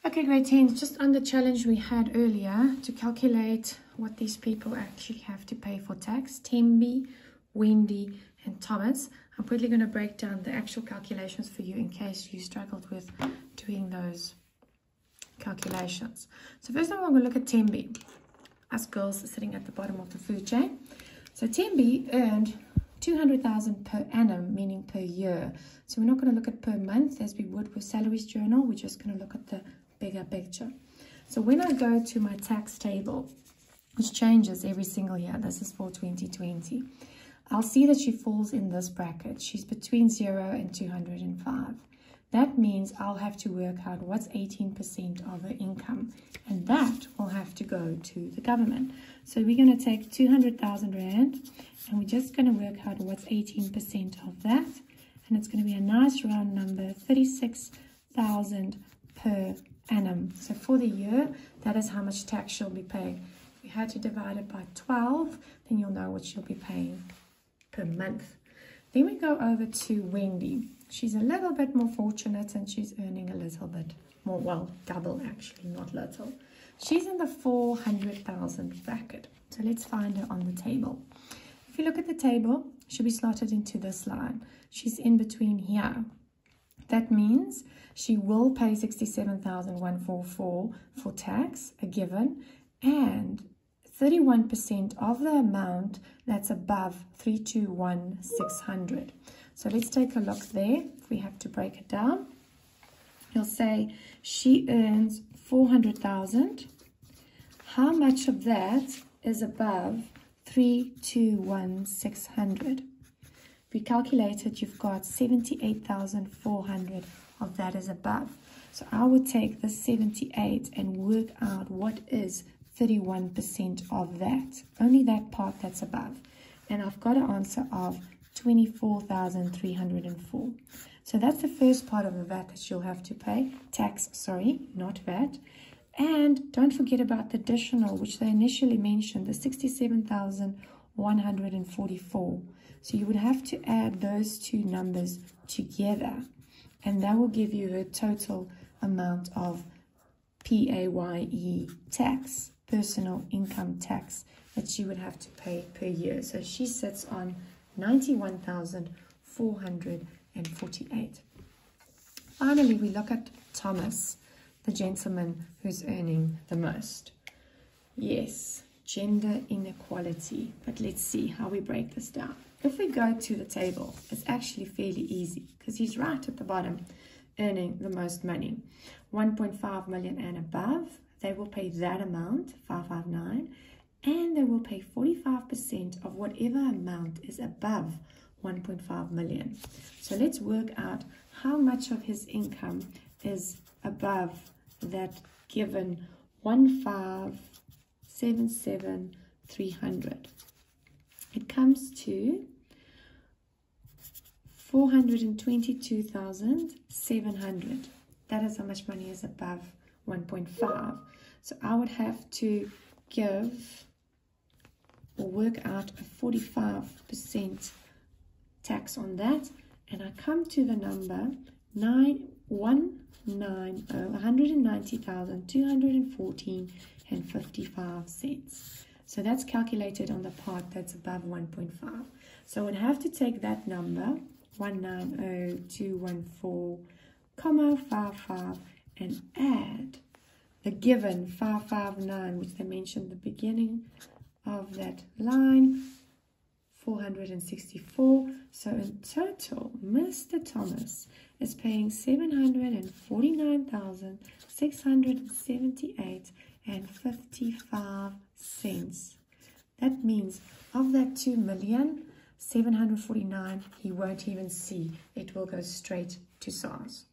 Okay, grade 10, just on the challenge we had earlier to calculate what these people actually have to pay for tax. Tembi, Wendy, and Thomas. I'm quickly going to break down the actual calculations for you in case you struggled with doing those calculations. So first of all, I'm going to look at Tembi. Us girls are sitting at the bottom of the food chain. So Tembi earned 200,000 per annum, meaning per year. So we're not going to look at per month as we would with salaries journal. We're just going to look at the bigger picture. So when I go to my tax table, which changes every single year, this is for 2020, I'll see that she falls in this bracket. She's between 0 and 205. That means I'll have to work out what's 18% of her income, and that will have to go to the government. So we're going to take 200,000 Rand, and we're just going to work out what's 18% of that, and it's going to be a nice round number, 36,000 per annum. So for the year, that is how much tax she'll be paying. If you had to divide it by 12, then you'll know what she'll be paying per month. Then we go over to Wendy. She's a little bit more fortunate and she's earning a little bit more, well, double actually, not little. She's in the 400,000 bracket. So let's find her on the table. If you look at the table, she'll be slotted into this line. She's in between here. That means she will pay 67,144 for tax, a given, and 31% of the amount that's above 321,600. So let's take a look there. If we have to break it down, you'll say she earns 400,000. How much of that is above 321,600? If we calculate it, you've got 78,400 of that is above. So I would take the 78 and work out what is 31% of that. Only that part that's above. And I've got an answer of 24,304. So that's the first part of the VAT that you'll have to pay. Tax, sorry, not VAT. And don't forget about the additional, which they initially mentioned, the 67,144. So you would have to add those two numbers together, and that will give you a total amount of PAYE tax, personal income tax, that she would have to pay per year. So she sits on 91,448. Finally, we look at Thomas, the gentleman who's earning the most. Yes, gender inequality, but let's see how we break this down. If we go to the table, it's actually fairly easy because he's right at the bottom, earning the most money. 1.5 million and above, they will pay that amount, 559, and they will pay 45% of whatever amount is above 1.5 million. So let's work out how much of his income is above that given 1,577,300. It comes to 422,700. That is how much money is above 1.5. So I would have to give or work out a 45% tax on that, and I come to the number 190,214 cents. So that's calculated on the part that's above 1.5. So I would have to take that number 190,214,55 and add the given 559, which they mentioned at the beginning of that line, 464. So in total, Mr. Thomas is paying 749,678.55 cents. That means of that 2,749,000, he won't even see. It will go straight to SARS.